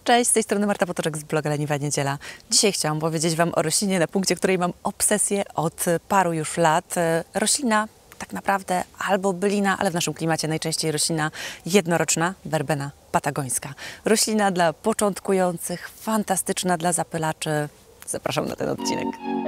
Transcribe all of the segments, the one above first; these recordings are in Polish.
Cześć, z tej strony Marta Potoczek z bloga Leniwa Niedziela. Dzisiaj chciałam powiedzieć Wam o roślinie na punkcie, której mam obsesję od paru już lat. Roślina tak naprawdę albo bylina, ale w naszym klimacie najczęściej roślina jednoroczna, werbena patagońska. Roślina dla początkujących, fantastyczna dla zapylaczy. Zapraszam na ten odcinek.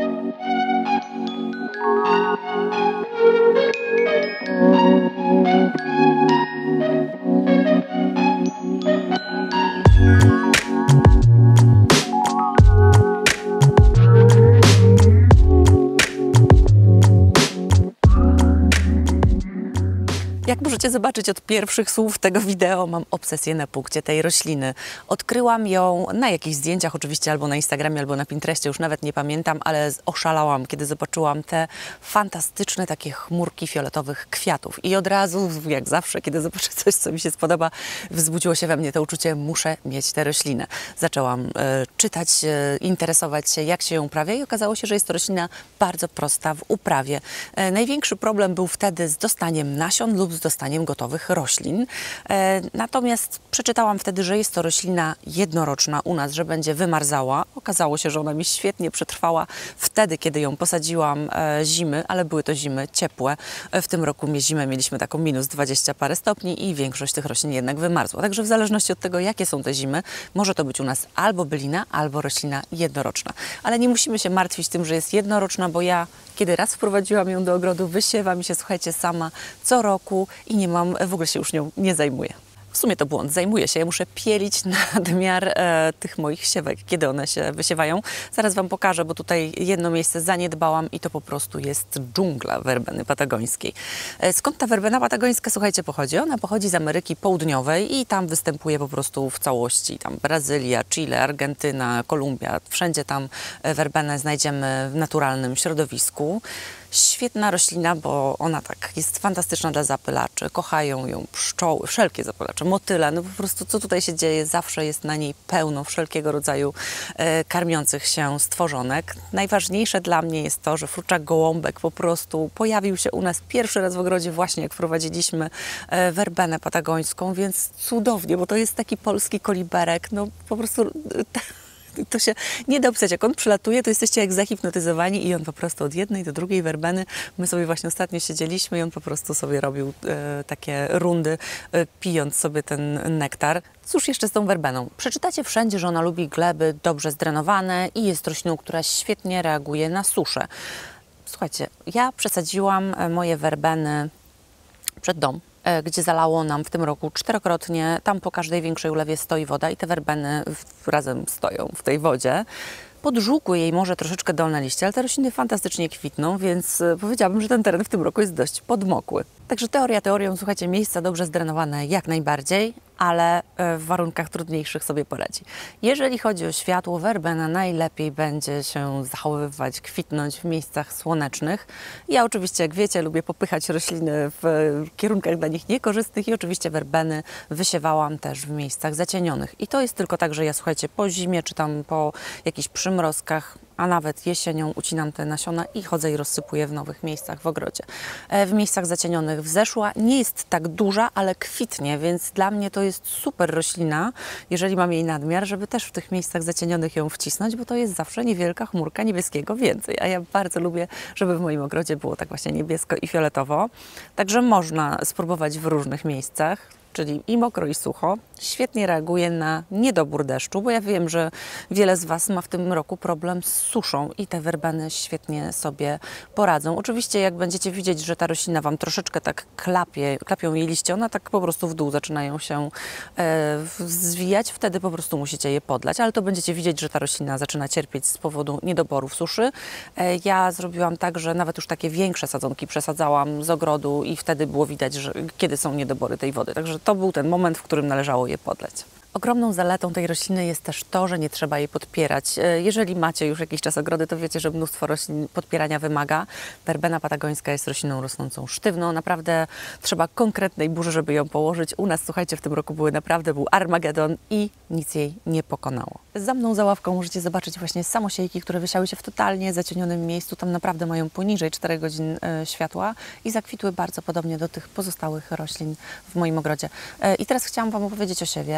Jak możecie zobaczyć od pierwszych słów tego wideo, mam obsesję na punkcie tej rośliny. Odkryłam ją na jakichś zdjęciach oczywiście, albo na Instagramie, albo na Pinterestie, już nawet nie pamiętam, ale oszalałam, kiedy zobaczyłam te fantastyczne takie chmurki fioletowych kwiatów. I od razu, jak zawsze, kiedy zobaczę coś, co mi się spodoba, wzbudziło się we mnie to uczucie, muszę mieć tę roślinę. Zaczęłam czytać, interesować się, jak się ją uprawia i okazało się, że jest to roślina bardzo prosta w uprawie. Największy problem był wtedy z dostaniem nasion lub z dostaniem gotowych roślin. Natomiast przeczytałam wtedy, że jest to roślina jednoroczna u nas, że będzie wymarzała. Okazało się, że ona mi świetnie przetrwała wtedy, kiedy ją posadziłam zimy, ale były to zimy ciepłe. W tym roku zimę mieliśmy taką minus 20 parę stopni i większość tych roślin jednak wymarzła. Także w zależności od tego, jakie są te zimy, może to być u nas albo bylina, albo roślina jednoroczna. Ale nie musimy się martwić tym, że jest jednoroczna, bo ja, kiedy raz wprowadziłam ją do ogrodu, wysiewa mi się, słuchajcie, sama co roku i nie mam, w ogóle się już nią nie zajmuję. W sumie to błąd, zajmuję się. Ja muszę pielić nadmiar tych moich siewek, kiedy one się wysiewają. Zaraz Wam pokażę, bo tutaj jedno miejsce zaniedbałam i to po prostu jest dżungla werbeny patagońskiej. Skąd ta werbena patagońska, słuchajcie, pochodzi? Ona pochodzi z Ameryki Południowej i tam występuje po prostu w całości. Tam Brazylia, Chile, Argentyna, Kolumbia. Wszędzie tam werbenę znajdziemy w naturalnym środowisku. Świetna roślina, bo ona tak jest fantastyczna dla zapylaczy. Kochają ją pszczoły, wszelkie zapylacze, motyle. No po prostu co tutaj się dzieje, zawsze jest na niej pełno wszelkiego rodzaju karmiących się stworzonek. Najważniejsze dla mnie jest to, że fruczak gołąbek po prostu pojawił się u nas pierwszy raz w ogrodzie właśnie jak wprowadziliśmy werbenę patagońską, więc cudownie, bo to jest taki polski koliberek, no po prostu... To się nie da opisać. Jak on przylatuje, to jesteście jak zahipnotyzowani i on po prostu od jednej do drugiej werbeny. My sobie właśnie ostatnio siedzieliśmy i on po prostu sobie robił takie rundy, pijąc sobie ten nektar. Cóż jeszcze z tą werbeną? Przeczytacie wszędzie, że ona lubi gleby dobrze zdrenowane i jest rośliną, która świetnie reaguje na suszę. Słuchajcie, ja przesadziłam moje werbeny przed dom, gdzie zalało nam w tym roku 4-krotnie. Tam po każdej większej ulewie stoi woda i te werbeny razem stoją w tej wodzie. Podżółkły jej może troszeczkę dolne liście, ale te rośliny fantastycznie kwitną, więc powiedziałabym, że ten teren w tym roku jest dość podmokły. Także teoria teorią, słuchajcie, miejsca dobrze zdrenowane jak najbardziej, ale w warunkach trudniejszych sobie poradzi. Jeżeli chodzi o światło, werbena najlepiej będzie się zachowywać, kwitnąć w miejscach słonecznych. Ja oczywiście, jak wiecie, lubię popychać rośliny w kierunkach dla nich niekorzystnych i oczywiście werbeny wysiewałam też w miejscach zacienionych. I to jest tylko tak, że ja, słuchajcie, po zimie czy tam po jakichś przymrozkach, a nawet jesienią ucinam te nasiona i chodzę i rozsypuję w nowych miejscach w ogrodzie. W miejscach zacienionych wzeszła, nie jest tak duża, ale kwitnie, więc dla mnie to jest super roślina, jeżeli mam jej nadmiar, żeby też w tych miejscach zacienionych ją wcisnąć, bo to jest zawsze niewielka chmurka niebieskiego więcej, a ja bardzo lubię, żeby w moim ogrodzie było tak właśnie niebiesko i fioletowo. Także można spróbować w różnych miejscach, czyli i mokro, i sucho. Świetnie reaguje na niedobór deszczu, bo ja wiem, że wiele z Was ma w tym roku problem z suszą i te werbeny świetnie sobie poradzą. Oczywiście jak będziecie widzieć, że ta roślina Wam troszeczkę tak klapią jej liście, ona tak po prostu w dół zaczynają się zwijać, wtedy po prostu musicie je podlać, ale to będziecie widzieć, że ta roślina zaczyna cierpieć z powodu niedoborów suszy. Ja zrobiłam tak, że nawet już takie większe sadzonki przesadzałam z ogrodu i wtedy było widać, że kiedy są niedobory tej wody. Także to był ten moment, w którym należało je podleć. Ogromną zaletą tej rośliny jest też to, że nie trzeba jej podpierać. Jeżeli macie już jakiś czas ogrody, to wiecie, że mnóstwo roślin podpierania wymaga. Werbena patagońska jest rośliną rosnącą sztywną. Naprawdę trzeba konkretnej burzy, żeby ją położyć. U nas, słuchajcie, w tym roku był Armagedon i nic jej nie pokonało. Za mną za ławką możecie zobaczyć właśnie samosiejki, które wysiały się w totalnie zacienionym miejscu. Tam naprawdę mają poniżej 4 godzin światła i zakwitły bardzo podobnie do tych pozostałych roślin w moim ogrodzie. I teraz chciałam Wam opowiedzieć o siewie. Kiedy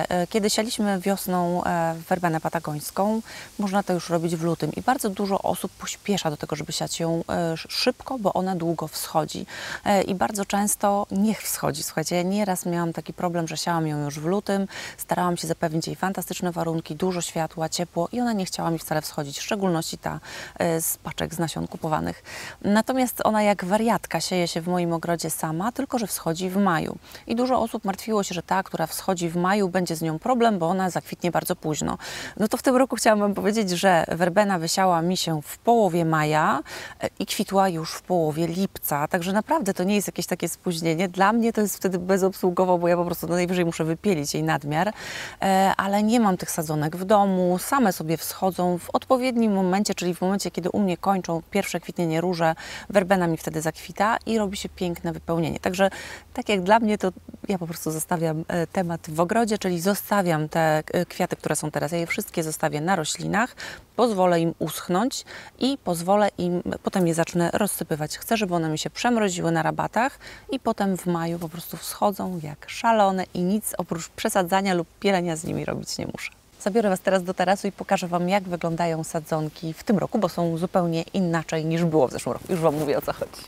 kiedy sialiśmy wiosną werbenę patagońską, można to już robić w lutym i bardzo dużo osób pośpiesza do tego, żeby siać ją szybko, bo ona długo wschodzi i bardzo często niech wschodzi. Słuchajcie, ja nieraz miałam taki problem, że siałam ją już w lutym, starałam się zapewnić jej fantastyczne warunki, dużo światła, ciepło i ona nie chciała mi wcale wschodzić, w szczególności ta z paczek z nasion kupowanych. Natomiast ona jak wariatka sieje się w moim ogrodzie sama, tylko że wschodzi w maju. I dużo osób martwiło się, że ta, która wschodzi w maju, będzie z nią problem, bo ona zakwitnie bardzo późno. No to w tym roku chciałam Wam powiedzieć, że werbena wysiała mi się w połowie maja i kwitła już w połowie lipca. Także naprawdę to nie jest jakieś takie spóźnienie. Dla mnie to jest wtedy bezobsługowo, bo ja po prostu najwyżej muszę wypielić jej nadmiar, ale nie mam tych sadzonek w domu. Same sobie wschodzą w odpowiednim momencie, czyli w momencie, kiedy u mnie kończą pierwsze kwitnienie róże, werbena mi wtedy zakwita i robi się piękne wypełnienie. Także tak jak dla mnie, to ja po prostu zostawiam temat w ogrodzie, czyli zostawiam te kwiaty, które są teraz, ja je wszystkie zostawię na roślinach, pozwolę im uschnąć i pozwolę im, potem je zacznę rozsypywać. Chcę, żeby one mi się przemroziły na rabatach i potem w maju po prostu wschodzą jak szalone i nic oprócz przesadzania lub pielenia z nimi robić nie muszę. Zabiorę Was teraz do tarasu i pokażę Wam, jak wyglądają sadzonki w tym roku, bo są zupełnie inaczej niż było w zeszłym roku. Już Wam mówię, o co chodzi.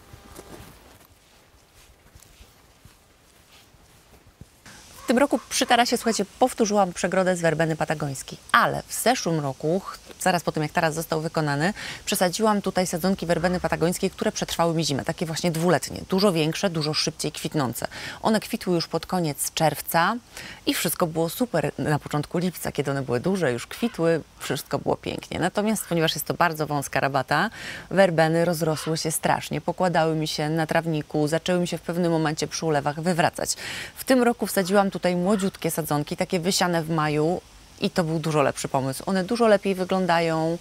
W tym roku przy tarasie, słuchajcie, powtórzyłam przegrodę z werbeny patagońskiej, ale w zeszłym roku, zaraz po tym jak taras został wykonany, przesadziłam tutaj sadzonki werbeny patagońskiej, które przetrwały mi zimę, takie właśnie dwuletnie, dużo większe, dużo szybciej kwitnące. One kwitły już pod koniec czerwca i wszystko było super na początku lipca, kiedy one były duże, już kwitły, wszystko było pięknie. Natomiast, ponieważ jest to bardzo wąska rabata, werbeny rozrosły się strasznie, pokładały mi się na trawniku, zaczęły mi się w pewnym momencie przy ulewach wywracać. W tym roku wsadziłam tutaj młodziutkie sadzonki, takie wysiane w maju i to był dużo lepszy pomysł. One dużo lepiej wyglądają,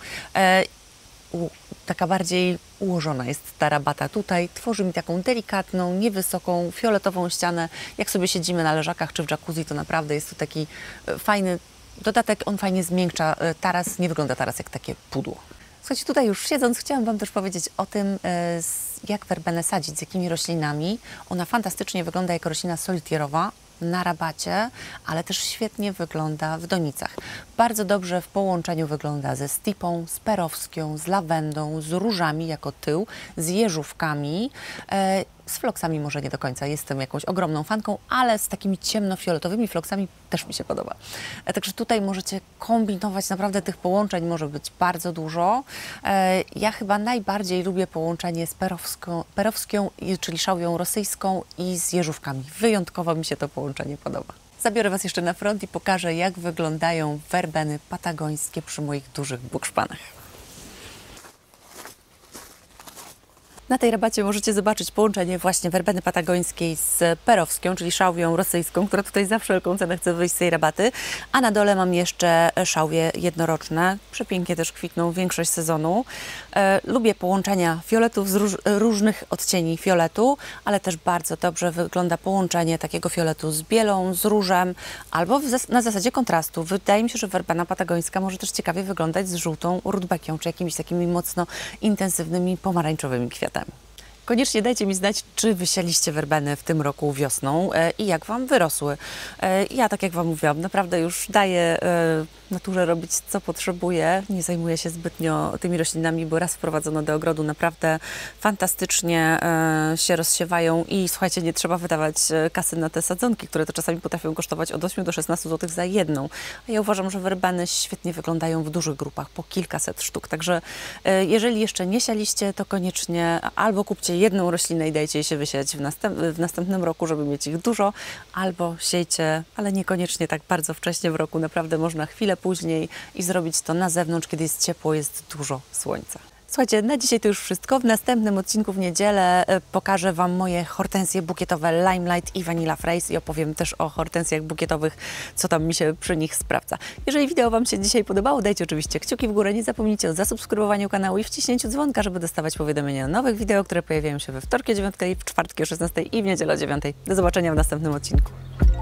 taka bardziej ułożona jest ta rabata tutaj. Tworzy mi taką delikatną, niewysoką, fioletową ścianę. Jak sobie siedzimy na leżakach czy w jacuzzi, to naprawdę jest to taki fajny dodatek. On fajnie zmiękcza taras, nie wygląda taras jak takie pudło. Słuchajcie, tutaj już siedząc, chciałam Wam też powiedzieć o tym, jak werbenę sadzić, z jakimi roślinami. Ona fantastycznie wygląda jako roślina solitierowa na rabacie, ale też świetnie wygląda w donicach. Bardzo dobrze w połączeniu wygląda ze stipą, z perowską, z lawendą, z różami jako tył, z jeżówkami, z floksami może nie do końca jestem jakąś ogromną fanką, ale z takimi ciemnofioletowymi floksami też mi się podoba. Także tutaj możecie kombinować, naprawdę tych połączeń może być bardzo dużo. Ja chyba najbardziej lubię połączenie z perowską, czyli szałwią rosyjską i z jeżówkami. Wyjątkowo mi się to połączenie podoba. Zabiorę Was jeszcze na front i pokażę, jak wyglądają werbeny patagońskie przy moich dużych bukszpanach. Na tej rabacie możecie zobaczyć połączenie właśnie werbeny patagońskiej z perowską, czyli szałwią rosyjską, która tutaj za wszelką cenę chce wyjść z tej rabaty. A na dole mam jeszcze szałwie jednoroczne. Przepięknie też kwitną większość sezonu. Lubię połączenia fioletów z różnych odcieni fioletu, ale też bardzo dobrze wygląda połączenie takiego fioletu z bielą, z różem, albo na zasadzie kontrastu. Wydaje mi się, że werbena patagońska może też ciekawie wyglądać z żółtą rudbekią, czy jakimiś takimi mocno intensywnymi pomarańczowymi kwiatami. Koniecznie dajcie mi znać, czy wysialiście werbeny w tym roku wiosną i jak Wam wyrosły. Ja, tak jak Wam mówiłam, naprawdę już daję naturze robić, co potrzebuje. Nie zajmuję się zbytnio tymi roślinami, bo raz wprowadzono do ogrodu, naprawdę fantastycznie się rozsiewają i słuchajcie, nie trzeba wydawać kasy na te sadzonki, które to czasami potrafią kosztować od 8 do 16 zł za jedną. A ja uważam, że werbeny świetnie wyglądają w dużych grupach, po kilkaset sztuk. Także jeżeli jeszcze nie sialiście, to koniecznie albo kupcie jedną roślinę i dajcie jej się wysiać w następnym roku, żeby mieć ich dużo, albo siejcie, ale niekoniecznie tak bardzo wcześnie w roku. Naprawdę można chwilę później i zrobić to na zewnątrz, kiedy jest ciepło, jest dużo słońca. Słuchajcie, na dzisiaj to już wszystko. W następnym odcinku w niedzielę pokażę Wam moje hortensje bukietowe Limelight i Vanilla Fraise i opowiem też o hortensjach bukietowych, co tam mi się przy nich sprawdza. Jeżeli wideo Wam się dzisiaj podobało, dajcie oczywiście kciuki w górę, nie zapomnijcie o zasubskrybowaniu kanału i wciśnięciu dzwonka, żeby dostawać powiadomienia o nowych wideo, które pojawiają się we wtorki o 9, w czwartki o 16 i w niedzielę o 9. Do zobaczenia w następnym odcinku.